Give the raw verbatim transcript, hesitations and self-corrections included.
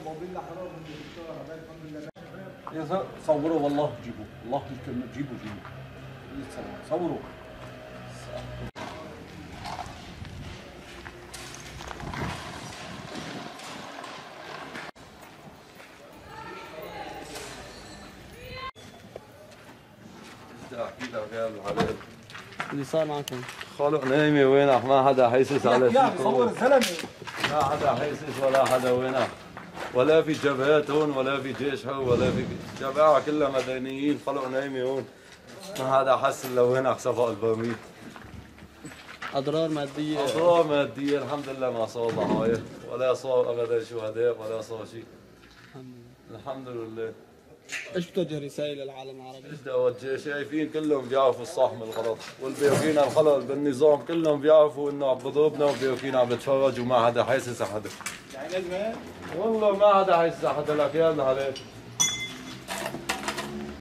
صوروا والله جيبوا الله الكلمة جيبوا جيبوا صوروا. احكي لك يا الحلال اللي صار معكم خلق نايمة وينك ما حدا حيسس على شيء صور الزلمة ما حدا حيسس ولا حدا وينك ولا في جبهات هون ولا في جيش هون ولا في جماعة كلها مدنيين خلق نايمة هون ما حدا حس الا وينك صفق البرميل. اضرار ماديه اضرار ماديه الحمد لله ما صار ضحايا ولا صار ابدا شهداء ولا صار شيء الحمد لله. ايش بتوجه رسائل للعالم العربي؟ ايش بدي اوجه؟ شايفين كلهم بيعرفوا الصح من الغلط والباقيين الخلل بالنظام كلهم بيعرفوا انه عم بضربنا والباقيين عم بتفرجوا وما حدا حاسس حدا. يعني لازم والله ما حدا حاسس حدا لك يا الحلال.